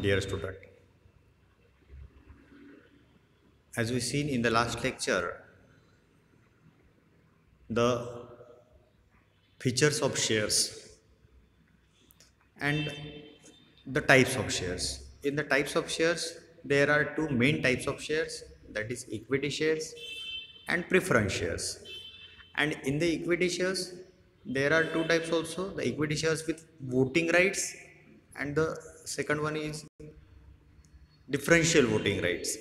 dear student. As we seen in the last lecture, the features of shares and the types of shares. In the types of shares, there are two main types of shares, that is equity shares and preference shares. And in the equity shares, there are two types also, the equity shares with voting rights and the second one is differential voting rights.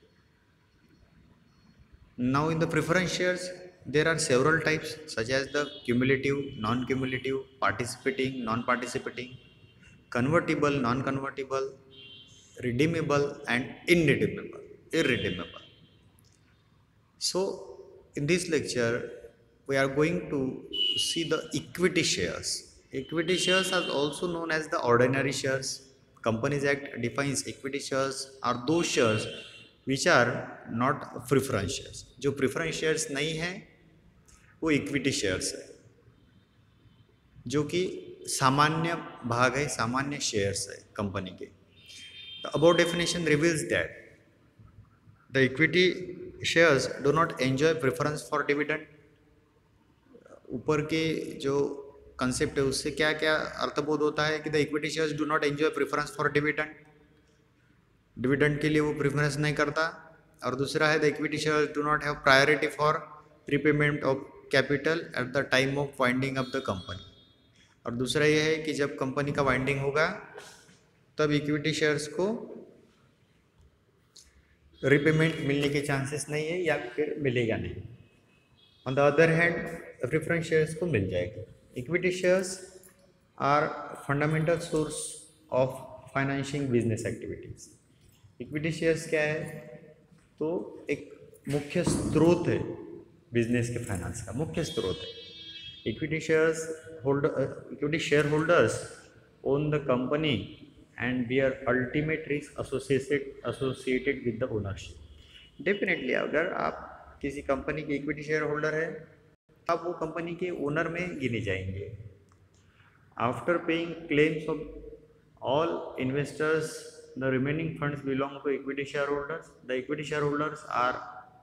Now in the preference shares, there are several types such as the cumulative, non-cumulative, participating, non-participating, convertible, non-convertible, redeemable and irredeemable. So in this lecture, we are going to see the equity shares. Equity shares are also known as the ordinary shares. Companies Act defines equity shares are those shares which are not preference shares. जो preference shares नहीं है वो equity shares है, जो कि सामान्य भाग है, सामान्य शेयर्स है कंपनी के. The above definition reveals that the equity shares do not enjoy preference for dividend. ऊपर के जो कंसेप्ट है उससे क्या क्या अर्थबोध होता है कि the equity shares do not enjoy preference for dividend, dividend के लिए वो प्रेफरेंस नहीं करता. और दूसरा है the equity shares do not have priority for prepayment of capital at the time of winding of the company. और दूसरा ये है कि जब कंपनी का वाइंडिंग होगा तब इक्विटी शेयर्स को रिपेमेंट मिलने के चांसेस नहीं है या फिर मिलेगा नहीं. On the other hand preference shares को मिल जाएगा. Equity shares are fundamental source of financing business activities. Equity shares क्या है तो एक मुख्य स्रोत है बिजनेस के फाइनेंस का, मुख्य स्रोत है. Equity share holders own the company and bear ultimate risk associated with the ownership. Definitely अगर आप किसी कंपनी के इक्विटी शेयर होल्डर है आप वो कंपनी के ओनर में गिने जाएंगे. After paying claims of all investors the remaining funds belong to equity share holders. The equity share holders are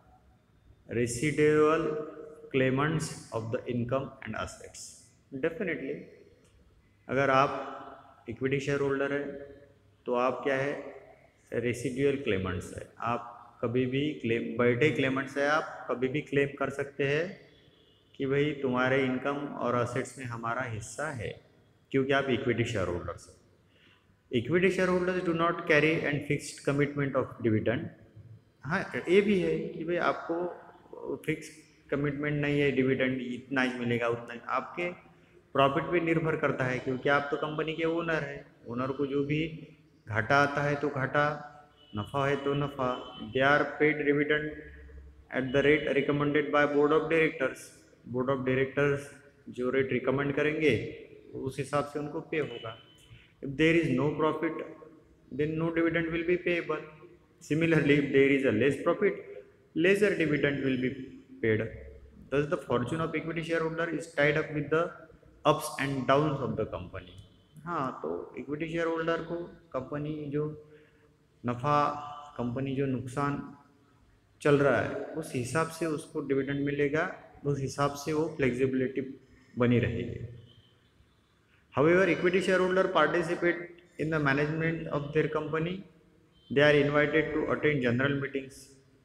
residual claimants of the income and assets. Definitely अगर आप equity share holder है तो आप क्या है, रेसिडुअल क्लेमेंट्स है. आप कभी भी क्लेम, बैठे क्लेमेंट्स है, आप कभी भी क्लेम कर सकते हैं कि भाई तुम्हारे इनकम और असेट्स में हमारा हिस्सा है क्योंकि आप इक्विटी शेयर होल्डर्स हैं. Equity share holders do not carry and fixed commitment of dividend. हाँ ये भी है कि भाई आपको फिक्स कमिटमेंट नहीं है डिविडेंड इतना ही मिलेगा उतना ही. आपके प्रॉफिट पे निर्भर करता है क्योंकि आप तो कंपनी के ओनर हैं. ओनर को जो भी घाटा आता है तो घाटा, नफ़ा है तो नफ़ा. They are paid dividend at the rate recommended by board of directors. Board of directors जो रेट रिकमेंड करेंगे उस हिसाब से उनको पे होगा. If there is no profit then no dividend will be payable. Similarly if there is a less profit lesser dividend will be paid. Thus the fortune of equity share holder is tied up with the ups and downs of the company. हाँ तो equity share holder को company जो नफ़ा, company जो नुकसान चल रहा है उस हिसाब से उसको डिविडेंड मिलेगा, उस हिसाब से वो फ्लेक्सिबिलिटी बनी रहेगी. However equity share holder participate in the management of their company. They are invited to attend general meetings.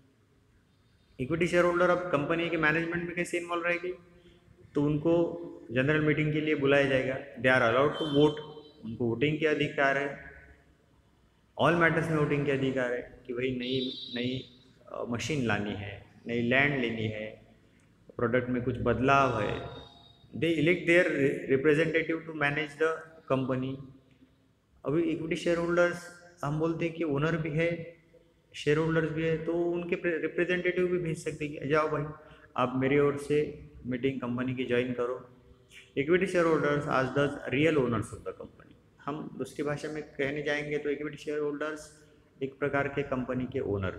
Equity share holder अब कंपनी के मैनेजमेंट में कैसे इन्वॉल्व रहेगी तो उनको जनरल मीटिंग के लिए बुलाया जाएगा. They are allowed to vote. उनको वोटिंग के अधिकार है. ऑल मैटर्स में वोटिंग के अधिकार है कि भाई नई मशीन लानी है, नई लैंड लेनी है, प्रोडक्ट में कुछ बदलाव है. They elect their representative to manage the company. अभी इक्विटी शेयर होल्डर्स हम बोलते हैं कि ओनर भी है, शेयर होल्डर्स भी है, तो उनके रिप्रेजेंटेटिव भी भेज सकते हैं कि जाओ भाई आप मेरी ओर से मीटिंग कंपनी की ज्वाइन करो. Equity share holders are the real owners of the company. हम दूसरी भाषा में कहने जाएंगे तो इक्विटी शेयर होल्डर्स एक प्रकार के कंपनी के ओनर.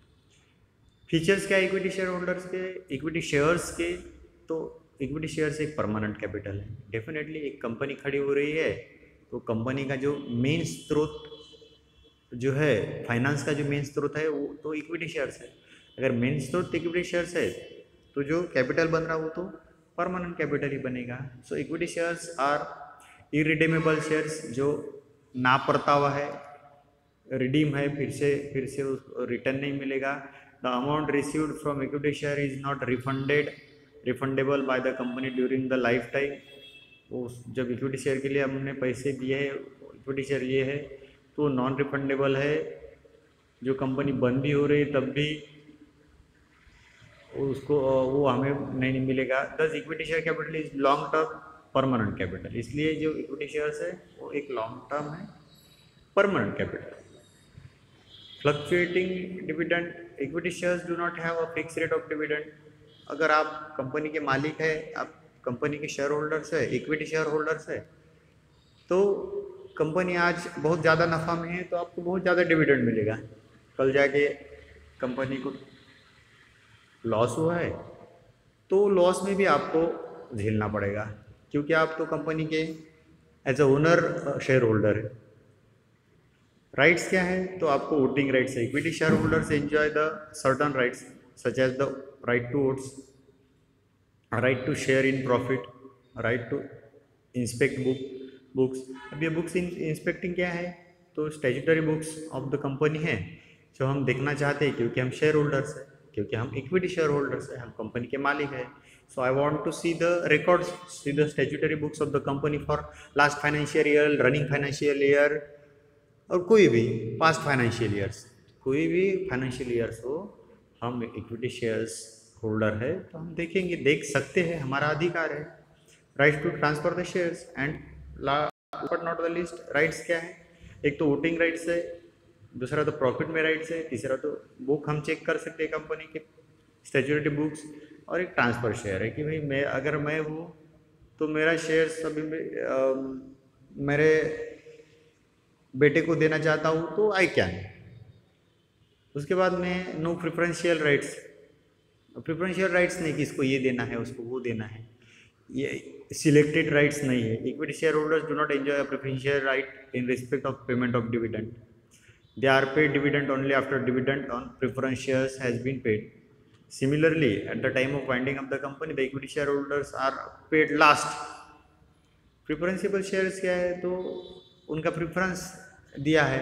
फीचर्स क्या है इक्विटी शेयर होल्डर्स के, इक्विटी शेयर्स के? तो इक्विटी शेयर्स एक परमानेंट कैपिटल है. डेफिनेटली एक कंपनी खड़ी हो रही है तो कंपनी का जो मेन स्रोत जो है फाइनेंस का जो मेन स्रोत है वो तो इक्विटी शेयर्स है। अगर मेन स्रोत इक्विटी शेयर्स है तो जो कैपिटल बन रहा है वो तो परमानेंट कैपिटल ही बनेगा। So equity shares are irredeemable shares, जो ना पड़ता हुआ है, रिडीम है, फिर से रिटर्न नहीं मिलेगा। The amount received from equity share is not refundable by the company during the life time. वो जब इक्विटी शेयर के लिए हमने पैसे दिए हैं, इक्विटी शेयर लिए है, तो नॉन रिफंडेबल है। जो कंपनी बंद भी हो रही है तब भी उसको वो हमें नहीं मिलेगा। Thus equity share capital is long term permanent capital, इसलिए जो इक्विटी शेयर्स है वो एक लॉन्ग टर्म है, permanent capital. Fluctuating dividend, equity shares do not have a fix rate of dividend. अगर आप कंपनी के मालिक है, आप कंपनी के शेयर होल्डर्स है, इक्विटी शेयर होल्डर्स है, तो कंपनी आज बहुत ज़्यादा नफ़ा में है तो आपको बहुत ज़्यादा डिविडेंड मिलेगा। कल जाके कंपनी को लॉस हुआ है तो लॉस में भी आपको झेलना पड़ेगा, क्योंकि आप तो कंपनी के as a owner share holder है। राइट्स क्या है, तो आपको वोटिंग राइट्स है। Equity share holders enjoy the certain rights such as the right to votes, right to share in profit, right to inspect books. अब ये books inspecting क्या है, तो statutory books of the company है जो हम देखना चाहते हैं, क्योंकि हम शेयर होल्डर्स हैं, क्योंकि हम इक्विटी शेयर होल्डर्स हैं, हम कंपनी के मालिक हैं। So I want to see the records, see the statutory books of the company for last financial year, running financial year, और कोई भी पास्ट फाइनेंशियल ईयर्स, कोई भी फाइनेंशियल ईयर्स हो, हम इक्विटी शेयर्स होल्डर है तो हम देखेंगे, देख सकते हैं, हमारा अधिकार है। Right to transfer the shares and but not the list. Rights क्या है, एक तो वोटिंग राइट्स है, दूसरा तो प्रॉफिट में राइट्स है, तीसरा तो बुक हम चेक कर सकते हैं कंपनी के स्टैट्यूटरी बुक्स, और एक ट्रांसफर शेयर है कि भाई मैं अगर मैं हूँ तो मेरा शेयर सभी मेरे बेटे को देना चाहता हूँ तो आई कैन। उसके बाद में no preferential rights, preferential rights नहीं कि इसको ये देना है उसको वो देना है, ये सिलेक्टेड राइट्स नहीं है। Equity share holders do not enjoy a preferential right in respect of payment of dividend, they are paid dividend only after dividend on preference shares has been paid. Similarly, at the time of winding up the company, the equity shareholders are paid last. Preferential shares क्या है, तो उनका preference दिया है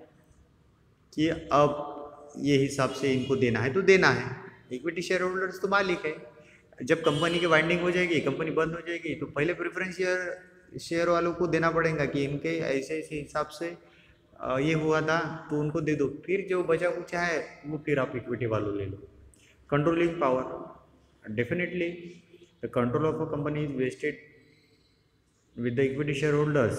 कि अब ये हिसाब से इनको देना है तो देना है। इक्विटी शेयर होल्डर्स तो मालिक है, जब कंपनी की वाइंडिंग हो जाएगी, कंपनी बंद हो जाएगी, तो पहले प्रेफरेंस शेयर वालों को देना पड़ेगा कि इनके ऐसे ऐसे हिसाब से ये हुआ था तो उनको दे दो, फिर जो बचा कुछ है वो फिर आप इक्विटी वालों ले लो। Controlling power, definitely the control of a company is vested with the equity shareholders.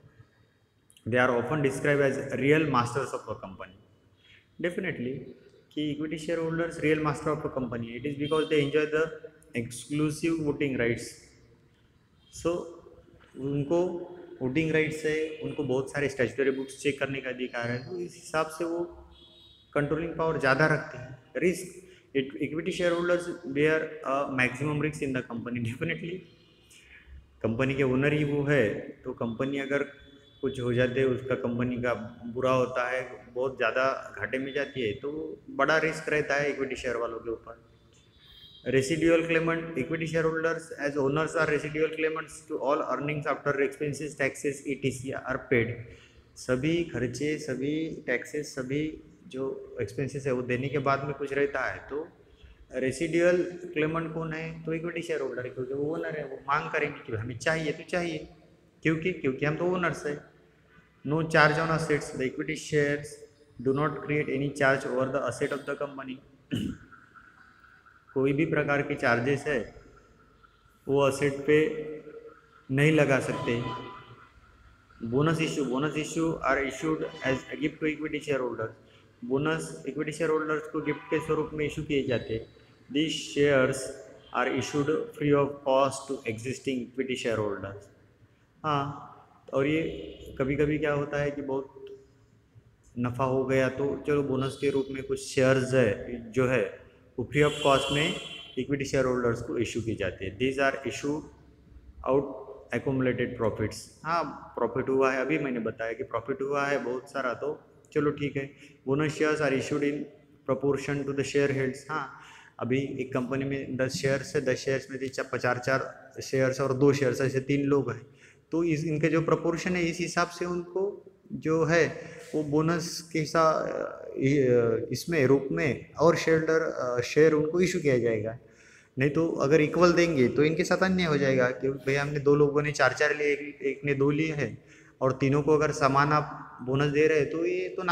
They are often described as real masters of a company. Definitely कि equity shareholders real master of a company, it is because they enjoy the exclusive voting rights. So उनको voting rights है, उनको बहुत सारे statutory books check करने का अधिकार है, तो इस हिसाब से वो कंट्रोलिंग पावर ज़्यादा रखते हैं। Risk, equity share holders bear maximum risk in the company. Definitely company के ओनर ही वो है, तो कंपनी अगर कुछ हो जाते है, उसका कंपनी का बुरा होता है, बहुत ज़्यादा घाटे में जाती है, तो बड़ा रिस्क रहता है इक्विटी शेयर वालों के ऊपर। Residual claimant, equity share holders as owners are residual claimants to all earnings after expenses taxes ETC are paid. सभी खर्चे, सभी टैक्सेस, सभी जो एक्सपेंसेस है वो देने के बाद में कुछ रहता है, तो रेसिडुअल क्लेमेंट कौन है, तो इक्विटी शेयर होल्डर है, क्योंकि वो ओनर है, वो मांग करेंगे कि हमें चाहिए तो चाहिए, क्योंकि हम तो ओनर्स है। No charge on assets, the equity shares do not create any charge over the asset of the company. कोई भी प्रकार के चार्जेस है वो असेट पे नहीं लगा सकते। Bonus issue are issued as a gift to equity share holders. Bonus equity share holders को गिफ्ट के स्वरूप में इशू किए जाते हैं। These shares are issued free of cost to existing equity shareholders। हाँ, और ये कभी कभी क्या होता है कि बहुत नफ़ा हो गया तो चलो बोनस के रूप में कुछ शेयर्स है जो है वो फ्री ऑफ कॉस्ट में इक्विटी शेयर होल्डर्स को इशू की जाती है। These are issue out accumulated profits. हाँ, प्रॉफिट हुआ है, अभी मैंने बताया कि प्रॉफिट हुआ है बहुत सारा, तो चलो ठीक है, bonus shares are issued in proportion to the share helds. हाँ, अभी एक कंपनी में 10 शेयर्स है, 10 शेयर्स में 4 शेयर्स और 2 शेयर्स, ऐसे 3 लोग हैं, तो इस इनके जो प्रपोर्शन है इस हिसाब से उनको जो है वो बोनस के हिसाब इसमें रूप में और शेयर उनको इशू किया जाएगा। नहीं तो अगर इक्वल देंगे तो इनके साथ अन्याय हो जाएगा, क्योंकि भैया हमने 2 लोगों ने 4 4 लिए, एक ने 2 लिए हैं, और तीनों को अगर समान आप बोनस दे रहे हैं तो ये तो